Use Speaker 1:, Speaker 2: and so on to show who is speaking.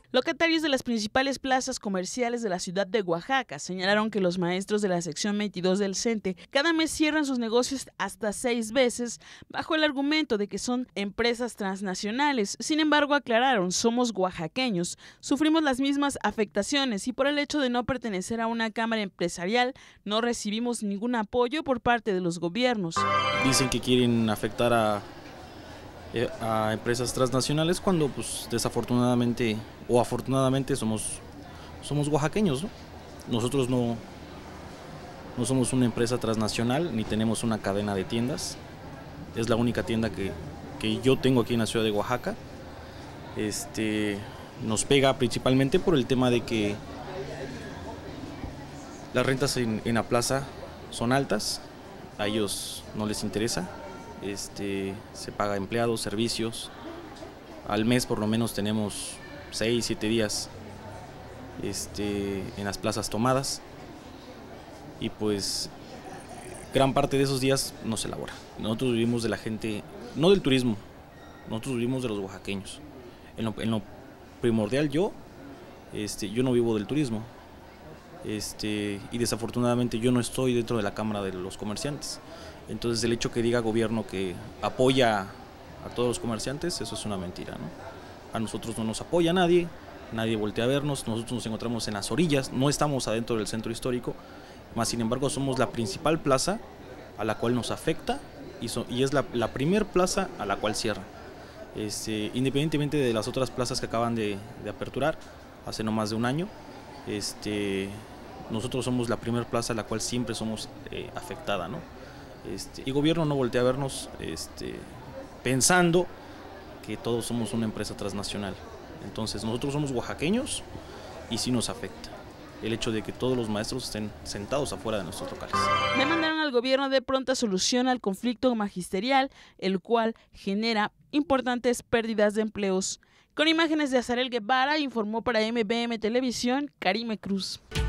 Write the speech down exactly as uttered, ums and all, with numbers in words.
Speaker 1: Locatarios de las principales plazas comerciales de la ciudad de Oaxaca señalaron que los maestros de la sección veintidós del CENTE cada mes cierran sus negocios hasta seis veces bajo el argumento de que son empresas transnacionales. Sin embargo, aclararon, somos oaxaqueños, sufrimos las mismas afectaciones y por el hecho de no pertenecer a una cámara empresarial no recibimos ningún apoyo por parte de los gobiernos.
Speaker 2: Dicen que quieren afectar a a empresas transnacionales cuando pues desafortunadamente o afortunadamente somos, somos oaxaqueños, ¿no? Nosotros no, no somos una empresa transnacional ni tenemos una cadena de tiendas, es la única tienda que, que yo tengo aquí en la ciudad de Oaxaca. Este, nos pega principalmente por el tema de que las rentas en, en la plaza son altas, a ellos no les interesa. Este, se paga empleados, servicios, al mes por lo menos tenemos seis, siete días este, en las plazas tomadas y pues gran parte de esos días no se elabora. Nosotros vivimos de la gente, no del turismo, nosotros vivimos de los oaxaqueños. En lo, en lo primordial yo, este, yo no vivo del turismo este, y desafortunadamente yo no estoy dentro de la Cámara de los Comerciantes. Entonces el hecho que diga gobierno que apoya a todos los comerciantes, eso es una mentira, ¿no? A nosotros no nos apoya nadie, nadie voltea a vernos, nosotros nos encontramos en las orillas, no estamos adentro del centro histórico, más sin embargo somos la principal plaza a la cual nos afecta y, so, y es la, la primer plaza a la cual cierra. Este, independientemente de las otras plazas que acaban de, de aperturar hace no más de un año, este, nosotros somos la primera plaza a la cual siempre somos eh, afectada, ¿no? Este, y gobierno no voltea a vernos este, pensando que todos somos una empresa transnacional. Entonces nosotros somos oaxaqueños y sí nos afecta el hecho de que todos los maestros estén sentados afuera de nuestros locales.
Speaker 1: Demandaron al gobierno de pronta solución al conflicto magisterial, el cual genera importantes pérdidas de empleos. Con imágenes de Azarel Guevara, informó para M B M Televisión, Karime Cruz.